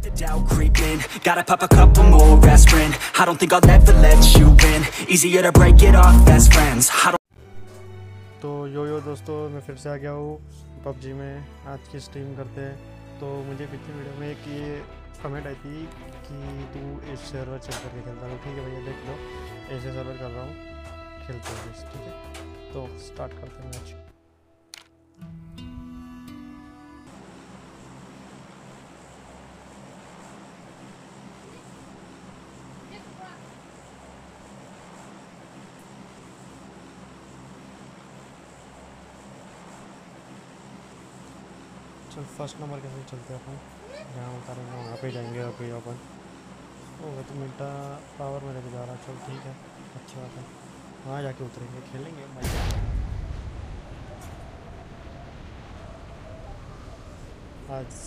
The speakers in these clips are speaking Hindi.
The doubt creep in, gotta pop a couple more aspirin. I don't think I'll ever let you in. Easier to break it off best friends. I don't... तो यो दोस्तों, मैं फिर से आ गया हूँ पबजी में। आज की स्ट्रीम करते हैं। तो मुझे पिछली वीडियो में एक ये कमेंट आई थी कि तू इस सर्वर चेक करके खेलता है। ठीक है भैया, देख लो, ऐसे सर्वर कर रहा हूँ, खेलते हैं बस। ठीक है, तो स्टार्ट करते हैं मैच। चल फर्स्ट नंबर कैसे चलते हैं अपन, जहाँ उतारेंगे वहाँ पे जाएंगे अभी अपन। ओह तो मिनटा पावर में लेके जा रहा। चल ठीक है, अच्छी बात है। वहाँ जाके उतरेंगे, खेलेंगे मजा आज।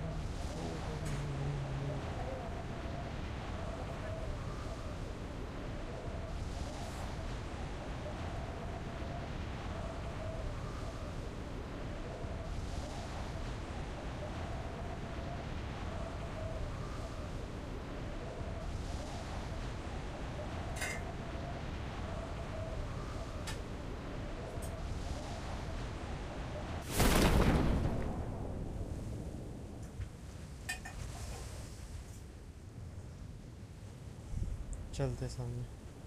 चलते सामने।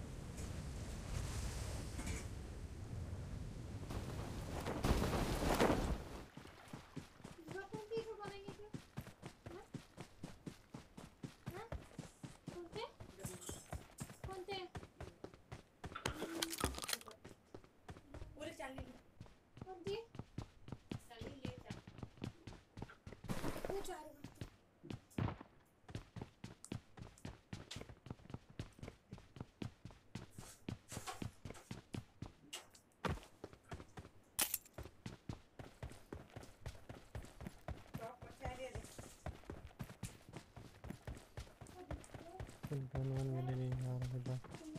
नहीं आ रहा।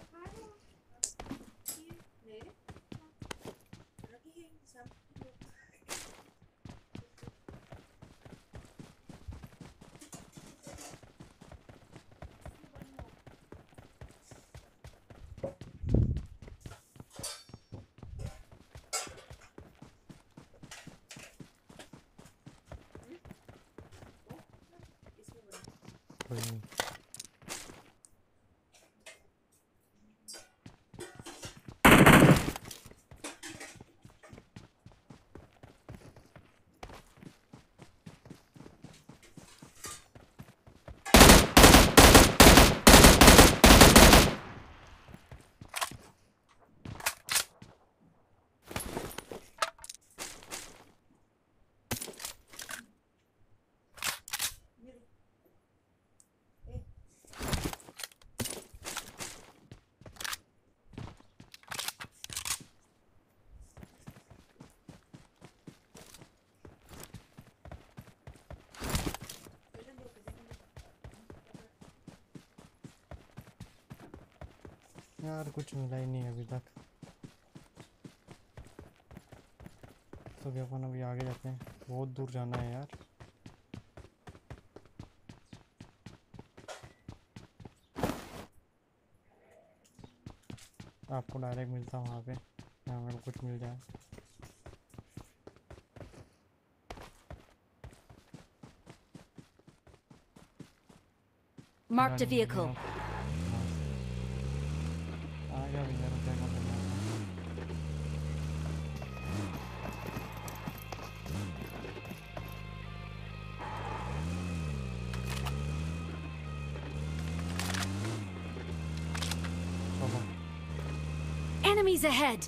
यार कुछ मिला ही नहीं अभी तक। तो भी अपन अभी आगे जाते हैं, बहुत दूर जाना है यार। आपको डायरेक्ट मिलता वहाँ पे, यहाँ मेरे को कुछ मिल जाए। Marked a vehicle. Enemies ahead.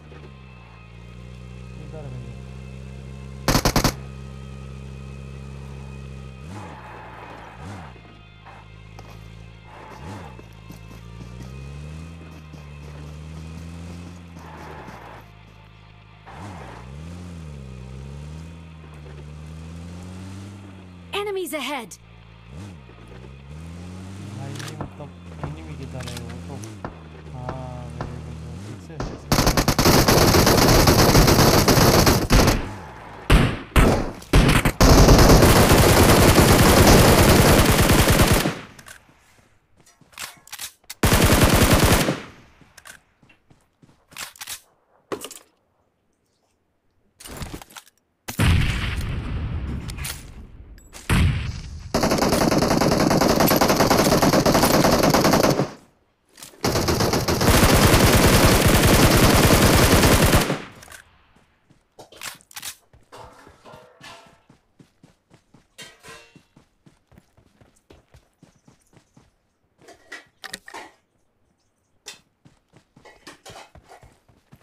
Enemies ahead.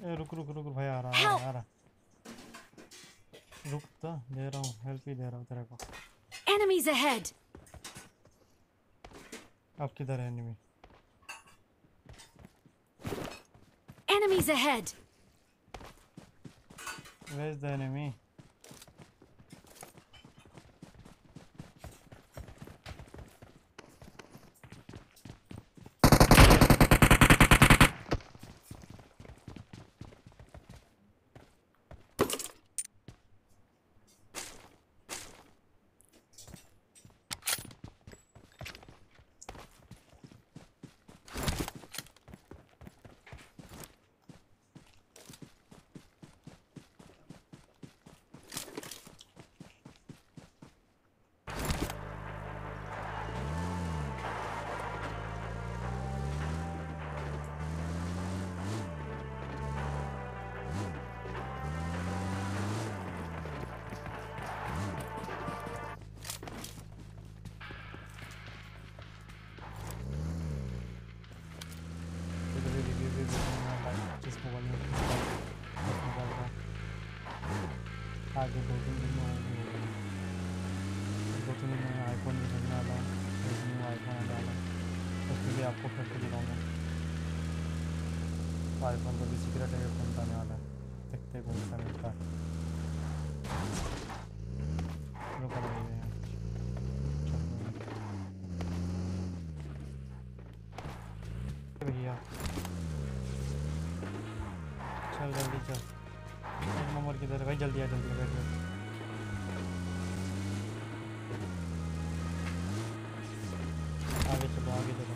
रुक रुक रुक भाई, आ रहा रुक तो, दे रहा हूँ, हेल्प ही दे रहा हूँ तेरे को। Enemies ahead. अब किधर है enemy? Enemies ahead. Where is the enemy? आगे 2-3 दिन में होगी, 2-3 दिन में आईफोन भी चलने वाला है, न्यू आईफोन आने वाला है, उसमें भी आपको फिर से दिखाऊंगा। आईफोन का भी सीक्रेट है, फोन आने वाला है, देखते कौन सा मिलता है। भैया चल जल्दी चल, नंबर किधर है भाई? जल्दी आ, जल्दी बैठ बैठ। आगे चलो, आगे चलो।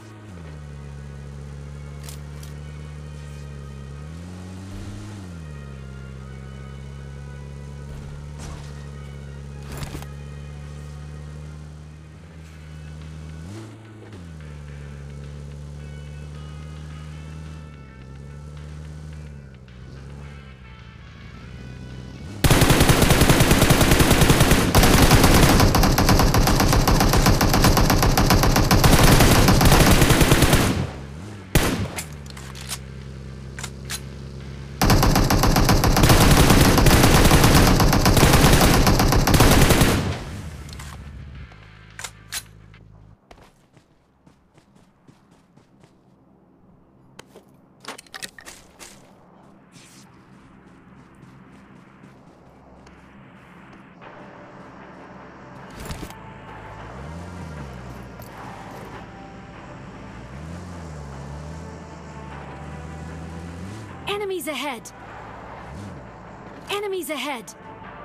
Enemies ahead. Enemies ahead.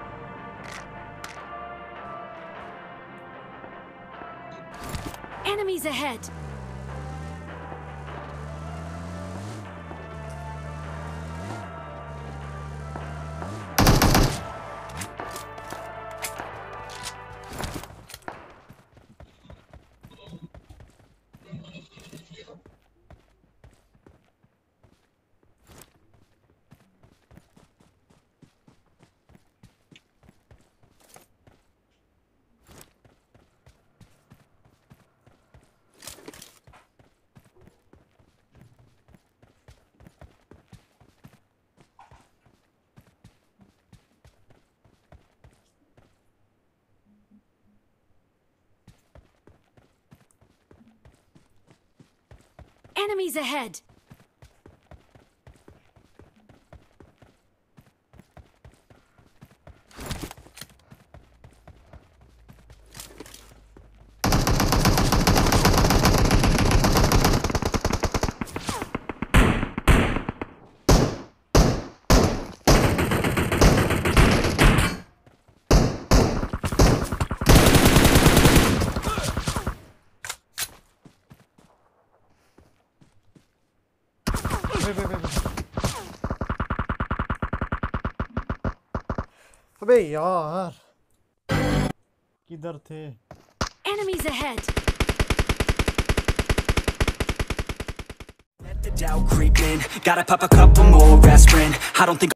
Enemies ahead. Enemies ahead. अबे यार किधर थे? Enemies ahead. Let the doubt creep in. Gotta pop a couple more aspirin. I don't think